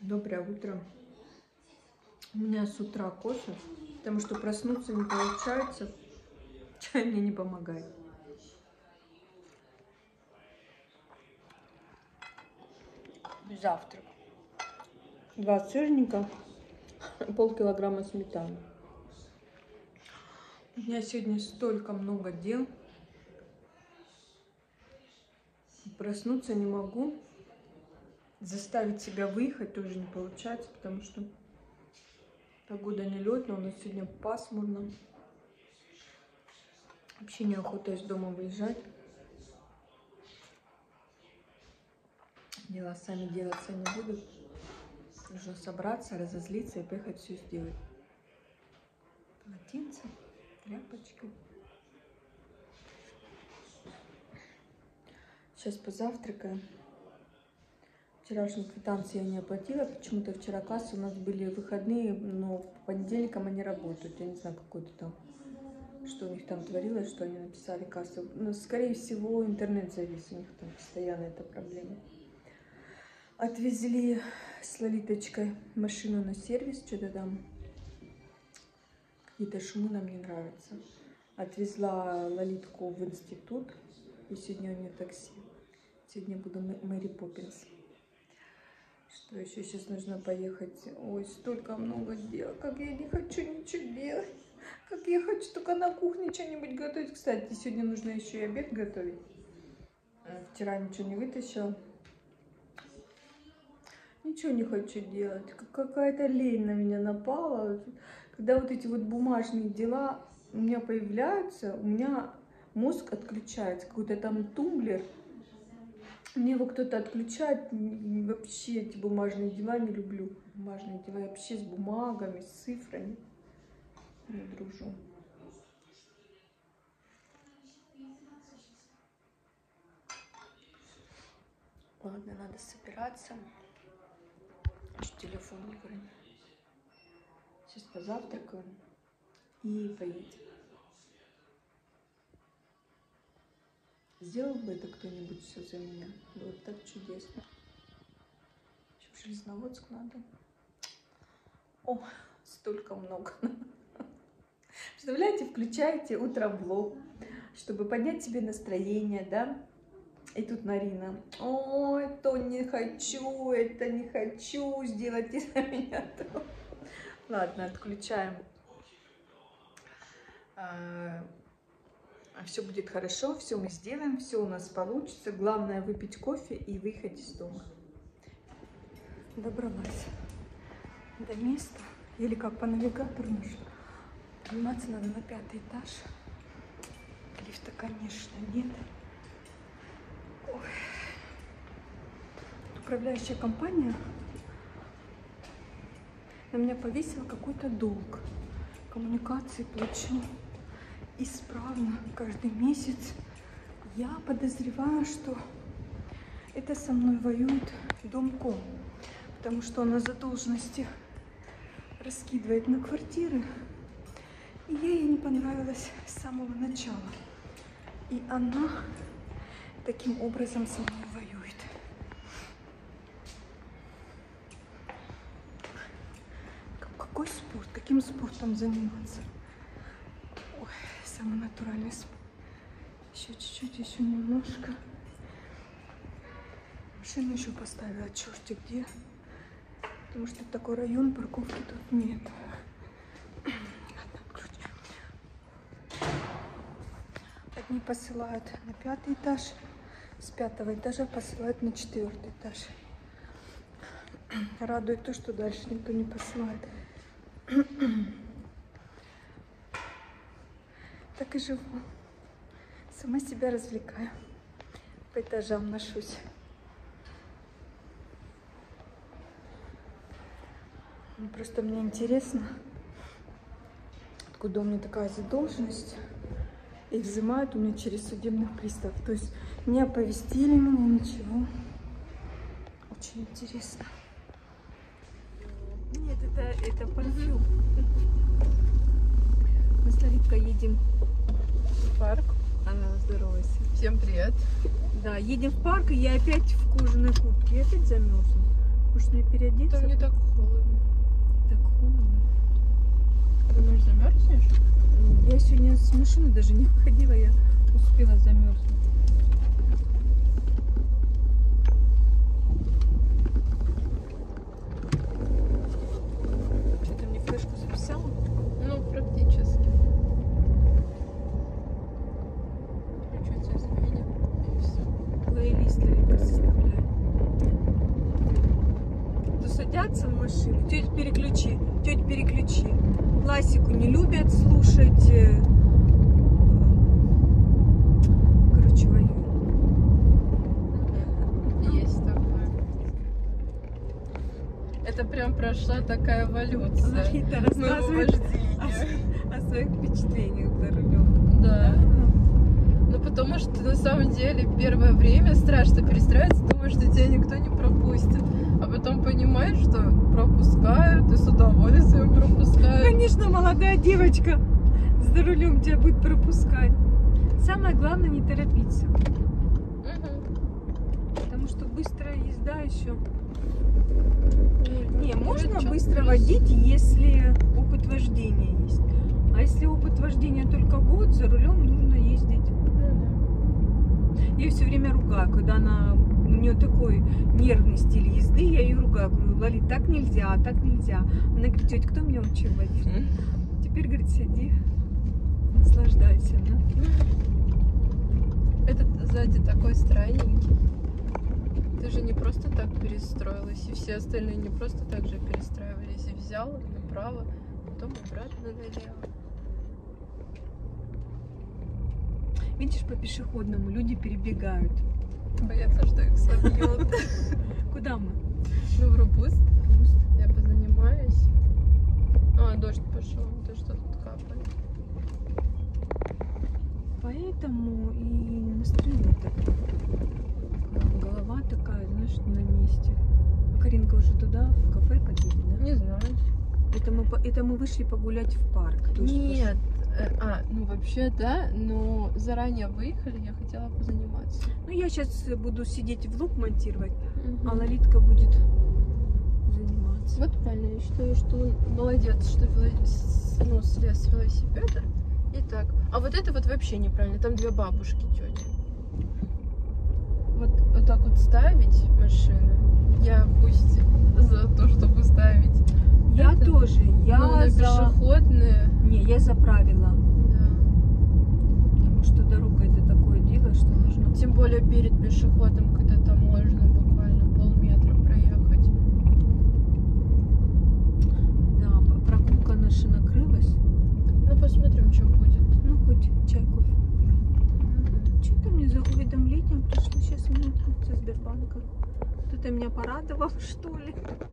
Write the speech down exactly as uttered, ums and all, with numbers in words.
Доброе утро. У меня с утра кофе, потому что проснуться не получается. Чай мне не помогает. Завтрак. Два сырника, полкилограмма сметаны. У меня сегодня столько много дел. Проснуться не могу. Заставить себя выехать тоже не получается, потому что погода нелетная, у нас сегодня пасмурно. Вообще неохота из дома выезжать. Дела сами делаться не будут. Нужно собраться, разозлиться и поехать все сделать. Полотенце, тряпочка. Сейчас позавтракаем. Вчерашние квитанции я не оплатила. Почему-то вчера кассы у нас были выходные, но по понедельникам они работают. Я не знаю, какой-то там, что у них там творилось, что они написали кассу. Но, скорее всего, интернет завис. У них там постоянно эта проблема. Отвезли с Лолиточкой машину на сервис. Что-то там какие-то шумы нам не нравятся. Отвезла Лолитку в институт. И сегодня у нее такси. Сегодня буду Мэри Поппинс. Что еще? Сейчас нужно поехать. Ой, столько много дел. Как я не хочу ничего делать. Как я хочу только на кухне что-нибудь готовить. Кстати, сегодня нужно еще и обед готовить. Вчера ничего не вытащила. Ничего не хочу делать. Какая-то лень на меня напала. Когда вот эти вот бумажные дела у меня появляются, у меня мозг отключается. Какой-то там тумблер. Мне его кто-то отключает, вообще эти бумажные дела не люблю. Бумажные дела я вообще с бумагами, с цифрами не дружу. Ладно, надо собираться. Еще телефон не вырву. Сейчас позавтракаем и поедем. Сделал бы это кто-нибудь все за меня. Было бы так чудесно. Еще в Железноводск надо. О, столько много. Представляете, включаете утроблог, чтобы поднять себе настроение, да? И тут Нарина. Ой, то не хочу, это не хочу, сделать из меня то. Ладно, отключаем. Все будет хорошо, все мы сделаем, все у нас получится. Главное выпить кофе и выехать из дома. Добралась до места. Или как по навигатору нужно. Подниматься надо на пятый этаж. Лифта, конечно, нет. Ой. Управляющая компания на меня повесила какой-то долг. Коммуникации плачу исправно каждый месяц. Я подозреваю, что это со мной воюет Домком, потому что она задолженности раскидывает на квартиры, и я ей не понравилась с самого начала, и она таким образом со мной воюет. Какой спорт? Каким спортом заниматься? Самый натуральный спорт. Еще чуть-чуть, еще немножко. Машину еще поставила, черти где. Потому что такой район, парковки тут нет. Одни посылают на пятый этаж, с пятого этажа посылают на четвертый этаж. Радует то, что дальше никто не посылает. Так и живу. Сама себя развлекаю. По этажам ношусь. Просто мне интересно, откуда у меня такая задолженность. И взимают у меня через судебных приставов. То есть не оповестили меня, ничего. Очень интересно. Нет, это, это парфюм. Мы с Лолиткой едем в парк. Она, здоровайся. Всем привет. Да, едем в парк, и я опять в кожаной куртке. Я опять замерзну. Может мне переодеться? Там не так холодно. Так холодно. Думаешь, замерзнешь? Я сегодня с машины даже не выходила, я успела замерзнуть. Что, ты мне флешку записала? Ну, практически. Чуть-чуть изменим, и все. Плейлист Ларинка составляет. То садятся в машину, тетя переключи, тетя переключи. Классику не любят слушать. Короче, воюют. Есть такое. Это прям прошла такая эволюция Ларита моего рассказывает вождения. о, о своих впечатлениях за рулем. Да. Ну, потому что на самом деле первое время страшно перестраиваться, думаешь, что тебя никто не пропустит. А потом понимаешь, что пропускают, и с удовольствием пропускают. Конечно, молодая девочка за рулем тебя будет пропускать. Самое главное не торопиться. Угу. Потому что быстрая езда еще. Не, Ну, можно чё быстро плюс? водить, если опыт вождения есть. А если опыт вождения только год, за рулем нужно ездить. Ну, Я ее все время ругаю, когда она, у нее такой нервный стиль езды, я ее ругаю, говорю: Лали, так нельзя, так нельзя. Она говорит: тетя, кто меня учил водить? да. Теперь, говорит, сиди, наслаждайся, да? Этот сзади такой странненький. Ты же не просто так перестроилась, и все остальные не просто так же перестраивались. И взял направо, потом обратно налево. Видишь, по пешеходному люди перебегают. Боятся, что их собьют. Куда мы? Ну, в Рубуст. Я позанимаюсь. А, дождь пошел. Ты что тут капает? Поэтому и настроение такое. Голова такая, знаешь, на месте. А Каринка уже туда, в кафе поедет, да? Не знаю. Это мы, по- это мы вышли погулять в парк. То есть Нет. э, А, ну вообще да, но заранее выехали, я хотела позаниматься. пошли. Ну, я сейчас буду сидеть влог монтировать, Мгм. а Лолитка будет заниматься. Вот правильно, я считаю, что он молодец, что вело- с- ну, слез с велосипеда. И так. А вот это вот вообще неправильно. Там две бабушки, тети. Вот, вот так вот ставить машину. Я пусть за то, чтобы ставить. Я это- тоже. Я Но на за... пешеходные. Не, я за правила. Да. Потому что дорога это такое дело, что нужно... Тем более перед пешеходом, когда там можно буквально полметра проехать. Да, п- прогулка наша накрылась. Ну посмотрим, что будет. Ну, хоть чай, кофе. Мгм. Что-то мне за уведомлением пришло сейчас минутку со Сбербанка. Кто-то меня порадовал, что ли?